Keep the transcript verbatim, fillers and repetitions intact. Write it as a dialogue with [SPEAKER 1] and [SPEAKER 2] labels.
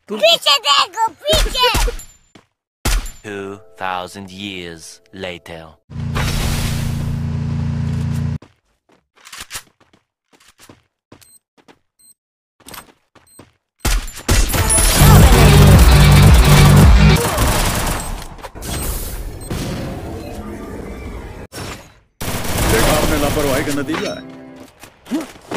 [SPEAKER 1] पीछे देखो, पीछे।
[SPEAKER 2] Two thousand years later.
[SPEAKER 3] देखा आपने लापरवाही का नतीजा है।